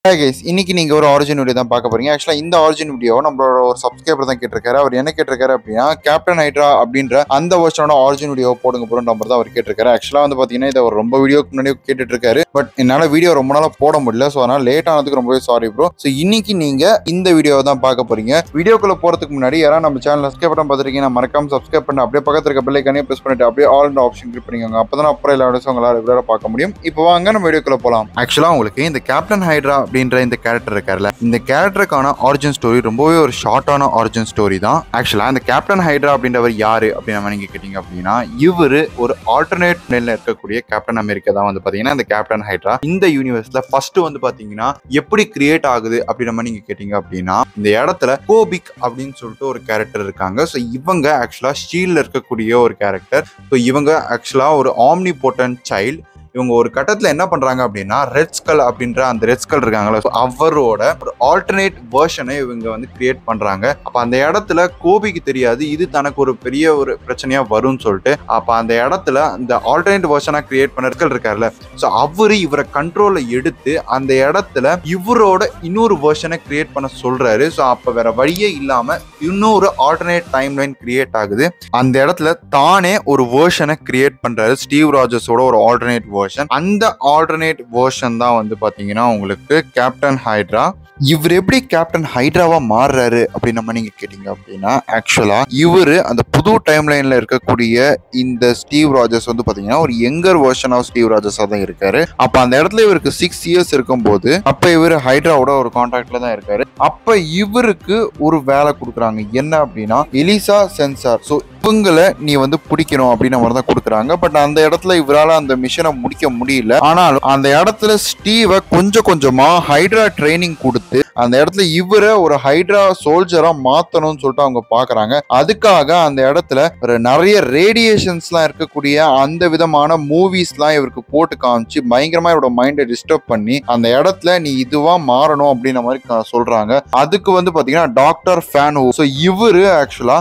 Hi guys, இன்னைக்கு நீங்க ஒரு ஆரிஜின் வீடியோ தான் பார்க்க போறீங்க. ஆக்சுவலா இந்த ஆரிஜின் வீடியோ நம்மளோட ஒரு சப்ஸ்கிரைபர் தான் கேட்டிருக்காரு. அவர் என்ன கேட்டிருக்காரு அப்படின்னா கேப்டன் ஹைட்ரா அப்படின்ற அந்த வெர்ஷனோட ஆரிஜின் வீடியோ போடுங்க போற நம்பர் தான் அவர் கேட்டிருக்காரு. ஆக்சுவலா வந்து பாத்தீங்கன்னா இதை ஒரு ரொம்ப வீடியோக்கு முன்னாடி கேட்டுட்டு இருக்காரு. பட் என்னால வீடியோ ரொம்ப நாளா போட முடியல. ஸோ அதனால லேட் ஆனதுக்கு ரொம்பவே சாரி ப்ரோ. ஸோ இன்னைக்கு நீங்க இந்த வீடியோவை தான் பார்க்க போறீங்க. வீடியோக்குள்ள போறதுக்கு முன்னாடி யாராவது நம்ம சேனல் சப்ஸ்கிரைப் பண்ண பார்த்துருக்கீங்க மறக்காம சப்ஸ்கிரைப் பண்ணி அப்படியே பக்கத்துல இருக்க பெல் ஐகானையும் பிரஸ் பண்ணிட்டு அப்படியே ஆல் இந்த ஆப்ஷன் கிளிக் பண்ணிக்கோங்க. அப்பதான் அப்புறம் எல்லா வீடியோஸும் உங்களால ரெகுலரா பார்க்க முடியும். இப்போ வாங்க நம்ம வீடியோக்குள்ள போலாம். ஆக்சுவலா உங்களுக்கு இந்த கேப்டன் ஹைட்ரா அப்படின்ற இந்த கேரக்டர் இருக்காருல்ல, இந்த கேரக்டருக்கான ஆரிஜின் ஸ்டோரி ரொம்பவே ஒரு ஷார்ட்டான ஆரிஜின் ஸ்டோரி தான். ஆக்சுவலா இந்த கேப்டன் ஹைட்ரா அப்படின்றவர் யாரு அப்படின்னு நீங்க கேட்டீங்க அப்படின்னா இவரு ஒரு ஆல்டர்னேட் நிலையில இருக்கக்கூடிய கேப்டன் அமெரிக்கா தான் வந்து பாத்தீங்கன்னா இந்த கேப்டன் ஹைட்ரா இந்த யூனிவர்ஸ்ல ஃபர்ஸ்ட் வந்து பாத்தீங்கன்னா எப்படி கிரியேட் ஆகுது அப்படின்னு நீங்க கேட்டீங்க அப்படின்னா இந்த இடத்துல கோபிக் அப்படின்னு சொல்லிட்டு ஒரு கேரக்டர் இருக்காங்க. ஸோ இவங்க ஆக்சுவலா ஷீல்ட்ல இருக்கக்கூடிய ஒரு கேரக்டர். ஸோ இவங்க ஆக்சுவலா ஒரு ஆம்னிபோட்டன்ட் சைல்டு. இவங்க ஒரு கட்டத்துல என்ன பண்றாங்க அப்படின்னா ரெட் ஸ்கல் அப்படின்ற அந்த ரெட் ஸ்கல் இருக்காங்களா அவரோட ஒரு ஆல்டர்னேட் வெர்ஷனை இவங்க வந்து கிரியேட் பண்றாங்க. அப்ப அந்த இடத்துல கோபிக்கு தெரியாது இது தனக்கு ஒரு பெரிய ஒரு பிரச்சனையா வரும்னு சொல்லிட்டு அப்ப அந்த இடத்துல இந்த ஆல்டர்னேட் வெர்ஷனா கிரியேட் பண்ண ஸ்கல் இருக்காருல்ல, ஸோ அவரு இவரை கண்ட்ரோல்ல எடுத்து அந்த இடத்துல இவரோட இன்னொரு வெர்ஷனை கிரியேட் பண்ண சொல்றாரு. ஸோ அப்ப வேற வழியே இல்லாம இன்னொரு ஆல்டர்னேட் டைம் லைன் கிரியேட் ஆகுது. அந்த இடத்துல தானே ஒரு வெர்ஷனை கிரியேட் பண்றாரு, ஸ்டீவ் ராஜர்ஸோட ஒரு ஆல்டர்னேட் வெர்ஷன். அந்த ஆல்டர்னேட் வெர்ஷன் தான் வந்து பாத்தீங்கன்னா உங்களுக்கு கேப்டன் ஹைட்ரா. இவர் எப்படி கேப்டன் ஹைட்ராவா மாறுறாரு அப்படின்னு நீங்க கேட்டீங்க அப்படின்னா ஆக்சுவலா இவரு அந்த புது டைம் லைன்ல இருக்கக்கூடிய இந்த ஸ்டீவ் ராஜர்ஸ் வந்து பாத்தீங்கன்னா ஒரு யங்கர் வெர்ஷன் ஆஃப் ஸ்டீவ் ராஜர்ஸா தான் இருக்காரு. அப்ப அந்த இடத்துல இவருக்கு 6 இயர்ஸ் இருக்கும் போது அப்ப இவர் ஹைட்ராவோட ஒரு கான்டாக்ட்ல தான் இருக்காரு. அப்ப இவருக்கு ஒரு வேலை கொடுக்குறாங்க என்ன அப்படின்னா எலிசா சென்சார். ஸோ இவங்களை நீ வந்து பிடிக்கணும் அப்படின்னு மாதிரி தான் கொடுக்குறாங்க. பட் அந்த இடத்துல இவரால் அந்த மிஷனை முடிக்க முடியல. ஆனாலும் அந்த இடத்துல ஸ்டீவை கொஞ்சம் கொஞ்சமா ஹைட்ரா ட்ரைனிங் கொடுத்து அந்த இடத்துல இவரை ஒரு ஹைட்ரா சோல்ஜரா மாத்தணும்னு சொல்லிட்டு அவங்க பாக்குறாங்க. அதுக்காக அந்த இடத்துல ஒரு நிறைய ரேடியேஷன்ஸ் எல்லாம் இருக்கக்கூடிய அந்த விதமான மூவிஸ் எல்லாம் இவருக்கு போட்டு காமிச்சு பயங்கரமா இவரோட மைண்டை டிஸ்டர்ப் பண்ணி அந்த இடத்துல நீ இதுவா மாறணும் அப்படின்ற மாதிரி சொல்றாங்க. அதுக்கு வந்து பாத்தீங்கன்னா டாக்டர் ஃபேனு. ஸோ இவரு ஆக்சுவலா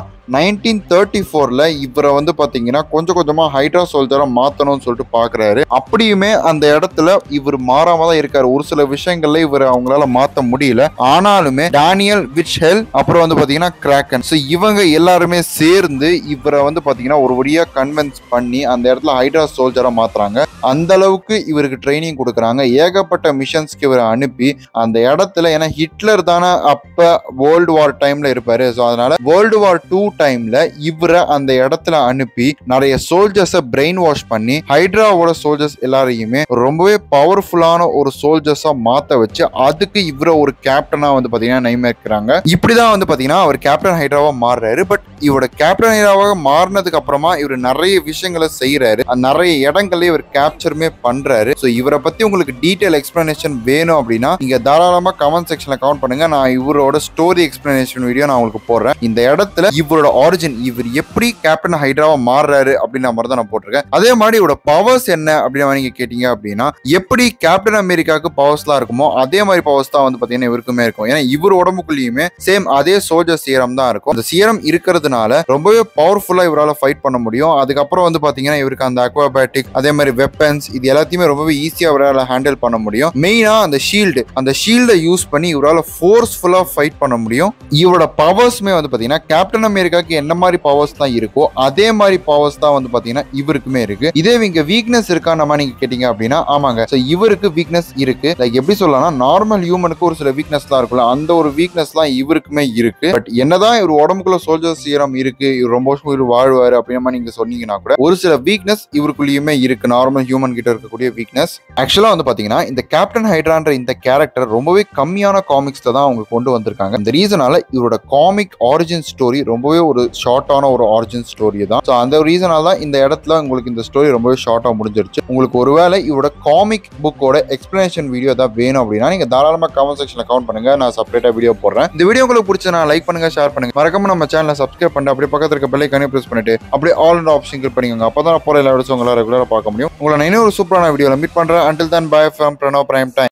1934ல இவரை வந்து பாத்தீங்கன்னா கொஞ்சம் கொஞ்சமா ஹைட்ரா சோல்ஜரா மாத்தணும்னு சொல்லிட்டு பாக்குறாரு. அப்படியுமே அந்த இடத்துல இவர் மாறாம தான் இருக்காரு. ஒரு சில விஷயங்கள்ல இவர் அவங்களால மாத்த முடியல. ஆனாலுமே டேனியல் விட்ஹெல் அப்புறம் வந்து பாத்தீங்கன்னா கிராக்கன், ஸோ இவங்க எல்லாருமே சேர்ந்து இவரை வந்து பாத்தீங்கன்னா ஒரு வழியா கன்வின்ஸ் பண்ணி அந்த இடத்துல ஹைட்ரா சோல்ஜரா மாத்துறாங்க. அந்த அளவுக்கு இவருக்கு ட்ரைனிங் கொடுக்குறாங்க. ஏகப்பட்ட மிஷன்ஸ்க்கு இவரை அனுப்பி அந்த இடத்துல ஏன்னா ஹிட்லர் தானே அப்ப வேர்ல்டு வார் டைம்ல இருப்பாரு. ஸோ அதனால வேர்ல்டு வார் 2 டைம்ல இவரை அந்த இடத்துல அனுப்பி நிறைய சோல்ஜர்ஸை பிரெயின் வாஷ் பண்ணி ஹைட்ராவோட சோல்ஜர்ஸ் எல்லாரையுமே ரொம்பவே பவர்ஃபுல்லான ஒரு சோல்ஜர்ஸா மாத்த வச்சு அதுக்கு இவரை ஒரு கேப்டனா வந்து பாத்தீங்கன்னா நியமிக்கிறாங்க. இப்படிதான் வந்து பாத்தீங்கன்னா அவர் கேப்டன் ஹைட்ராவா மாறுறாரு. பட் இவரோட கேப்டன் ஹைட்ராவாக மாறினதுக்கு அப்புறமா இவர் நிறைய விஷயங்களை செய்யறாரு. நிறைய இடங்கள்ல இவர் கேப்சருமே பண்றாரு. ஸோ இவரை பத்தி உங்களுக்கு டீடைல் எக்ஸ்பிளனேஷன் வேணும் அப்படின்னா நீங்க தாராளமா கமெண்ட் செக்ஷன்ல கமெண்ட் பண்ணுங்க. நான் இவரோட ஸ்டோரி எக்ஸ்பிளனேஷன் வீடியோ நான் உங்களுக்கு போடுறேன். இந்த இடத்துல இவரோட ஆரிஜின் இவர் எப்படி கேப்டன் ஹைட்ராவா மாறுறாரு அப்படின்ற மாதிரி தான் நான் போட்டிருக்கேன். அதே மாதிரி இவரோட பவர்ஸ் என்ன அப்படின்னு நீங்க கேட்டீங்க அப்படின்னா எப்படி கேப்டன் அமெரிக்காவுக்கு பவர்ஸ்லாம் இருக்குமோ அதே மாதிரி பவர்ஸ் தான் வந்து பாத்தீங்கன்னா இவருக்குமே இருக்கும். ஏன்னா இவர் உடம்புக்குள்ளேயுமே சேம் அதே சோல்ஜர் சீரம் தான் இருக்கும். அந்த சீரம் இருக்கிறதுனால ரொம்பவே பவர்ஃபுல்லா இவரால் ஃபைட் பண்ண முடியும். அதுக்கப்புறம் வந்து பாத்தீங்கன்னா இவருக்கு அந்த அக்வாபேட்டிக் அதே மாதிரி வெப்பன்ஸ் இது எல்லாத்தையுமே ரொம்பவே ஈஸியா இவரால் ஹேண்டில் பண்ண முடியும். மெயினா அந்த ஷீல்டை யூஸ் பண்ணி இவரால் ஃபோர்ஸ்ஃபுல்லா ஃபைட் பண்ண முடியும். இவரோட பவர்ஸ்மே வந்து பாத்தீங்கன்னா கேப்டன் அமெரிக்காக்கு என்ன மாதிரி பவர்ஸ் தான் இருக்கோ அதே மாதிரி பவர்ஸ் தான் வந்து பாத்தீங்கன்னா இவருக்குமே இருக்கு. இதே இங்க வீக்னஸ் இருக்கா நம்ம நீங்க கேட்டீங்க அப்படின்னா ஆமாங்க. சோ இவருக்கு வீக்னஸ் இருக்கு. லைக் எப்படி சொல்லலாம் நார்மல் ஹியூமனுக்கு ஒரு சில வீக்னஸ் தான் இருக்கும்ல அந்த ஒரு வீக்னஸ் தான் இவருக்குமே இருக்கு. பட் என்னதான் இவர் உடம்புக்குள்ள சோல்ஜர் சீரம் இருக்கு இவர் ரொம்ப வருஷம் இவர் வாழ்வாரு அப்படின்னா நீங்க சொன்னீங்கன்னா கூட ஒரு சில வீக்னஸ் இவருக்குள்ளேயுமே இருக்கு. நார்மல் ஹியூமன் கிட்ட இருக்கக்கூடிய வீக்னஸ். ஆக்சுவலா வந்து பாத்தீங்கன்னா இந்த கேப்டன் ஹைட்ரான்ற இந்த கேரக்டர் ரொம்பவே கம்மியான காமிக்ஸ்ல தான் அவங்க கொண்டு வந்திருக்காங்க. இந்த ரீசனால இவரோட காமிக் ஆரிஜின் ஸ்டோரி ரொம்பவே ஒரு ஷார்ட்டான ஒரு ஆரிஜின் ஸ்டோரி தான். ஸோ அந்த ரீசனால தான் இந்த இடத்துல உங்களுக்கு இந்த ஸ்டோரி ரொம்பவே ஷார்ட்டா முடிஞ்சிருச்சு. உங்களுக்கு ஒருவேளை இவரோட காமிக் புக்கோட எக்ஸ்பிளனேஷன் வீடியோ தான் வேணும் அப்படின்னா நீங்க தாராளமா கமெண்ட் செக்ஷன்ல கமெண்ட் பண்ணுங்க. நான் செப்பரேட்டா வீடியோ போடுறேன். இந்த வீடியோ உங்களுக்கு பிடிச்சா லைக் பண்ணுங்க, ஷேர் பண்ணுங்க, மறக்காம நம்ம சேனலை சப்ஸ்கிரைப் பண்ணி அப்படியே பக்கத்துல இருக்க பெல் ஐகானை பிரஸ் பண்ணிட்டு அப்படியே ஆல் இந்த ஆப்ஷன் கிளிக் பண்ணிக்கோங்க. அப்பதான் போற எல்லா வீடியோஸும் உங்களால ரெகுலரா பார்க்க முடியும். உங்களை நான் இன்னொரு சூப்பரான வீடியோல மீட் பண்றேன். Until then, bye from Pranav Prime Time.